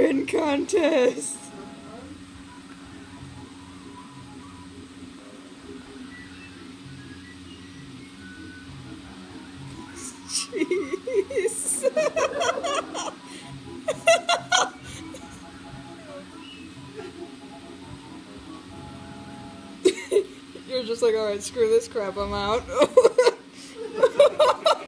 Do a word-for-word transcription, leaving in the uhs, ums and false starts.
spin contest. Jeez. You're just like, alright, screw this crap, I'm out.